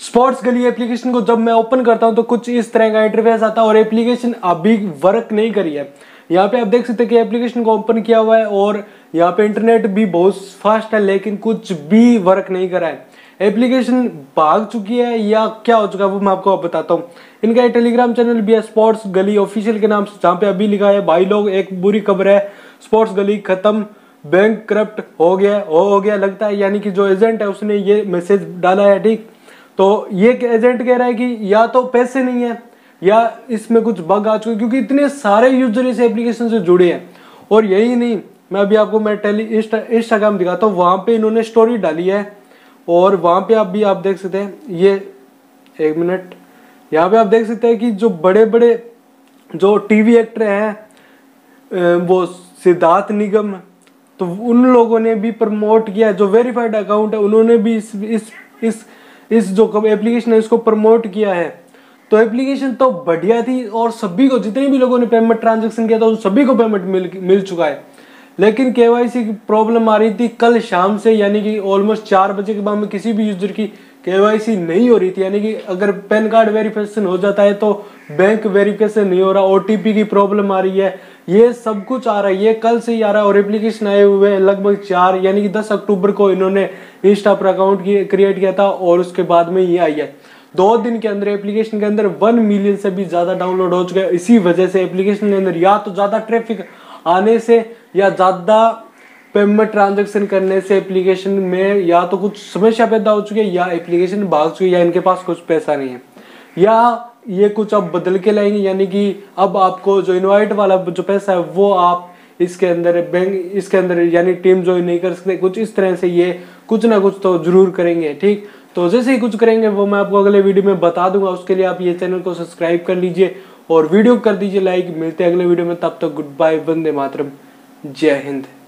Sports गली application को जब मैं ओपन करता हूं तो कुछ इस तरह का इंटरफेस आता है और एप्लीकेशन अभी वर्क नहीं करी है। यहाँ पे आप देख सकते हैं कि एप्लीकेशन को ओपन किया हुआ है और यहाँ पे इंटरनेट भी बहुत फास्ट है, लेकिन कुछ भी वर्क नहीं करा है। एप्लीकेशन भाग चुकी है या क्या हो चुका है वो मैं आपको बताता हूँ। इनका एक टेलीग्राम चैनल भी है स्पोर्ट्स गली ऑफिशियल के नाम से, जहाँ पे अभी लिखा है भाई लोग एक बुरी खबर है, स्पोर्ट्स गली खत्म, बैंक करप्ट हो गया लगता है, यानी कि जो एजेंट है उसने ये मैसेज डाला है। ठीक, तो ये एजेंट कह रहा है कि या तो पैसे नहीं है या इसमें कुछ बग आ चुके, क्योंकि इतने सारे यूजर इस एप्लीकेशन से जुड़े हैं। और यही नहीं, मैं अभी आपको मैं इंस्टाग्राम दिखाता हूँ, वहां पे इन्होंने स्टोरी डाली है और वहां पे आप देख सकते हैं, ये एक मिनट, यहाँ पे आप देख सकते हैं कि जो बड़े बड़े जो टीवी एक्टर हैं वो सिद्धार्थ निगम, तो उन लोगों ने भी प्रमोट किया, जो वेरीफाइड अकाउंट है उन्होंने भी इस जो एप्लीकेशन है इसको प्रमोट किया है। तो एप्लीकेशन तो बढ़िया थी और सभी को, जितने भी लोगों ने पेमेंट ट्रांजैक्शन किया था उन सभी को पेमेंट मिल चुका है। लेकिन केवाईसी की प्रॉब्लम आ रही थी कल शाम से, यानी कि ऑलमोस्ट 4 बजे के बाद में किसी भी यूजर की केवाईसी नहीं हो रही थी। यानी कि अगर पैन कार्ड वेरिफिकेशन हो जाता है तो बैंक वेरिफिकेशन नहीं हो रहा, ओटीपी की प्रॉब्लम आ रही है, ये सब कुछ आ रहा है, ये कल से ही आ रहा है। और एप्लीकेशन आए हुए लगभग 4 यानी कि 10 अक्टूबर को इन्होंने इंस्टा पर अकाउंट क्रिएट किया था और उसके बाद में ये आई है। 2 दिन के अंदर एप्लीकेशन के अंदर 1 मिलियन से भी ज्यादा डाउनलोड हो चुके हैं। इसी वजह से एप्लीकेशन के अंदर या तो ज्यादा ट्रैफिक आने से या ज्यादा पेमेंट ट्रांजैक्शन करने से एप्लीकेशन में या तो कुछ समस्या पैदा हो चुकी है या एप्लीकेशन भाग चुकी है या इनके पास कुछ पैसा नहीं है, या ये कुछ अब बदल के लाएंगे। यानी कि अब आपको जो इनवाइट वाला जो पैसा है वो आप इसके अंदर यानी टीम ज्वाइन नहीं कर सकते, कुछ इस तरह से ये कुछ ना कुछ तो जरूर करेंगे। ठीक, तो जैसे ही कुछ करेंगे वो मैं आपको अगले वीडियो में बता दूंगा। उसके लिए आप ये चैनल को सब्सक्राइब कर लीजिए और वीडियो कर दीजिए लाइक। मिलते हैं अगले वीडियो में, तब तक गुड बाय, वंदे मातरम, जय हिंद।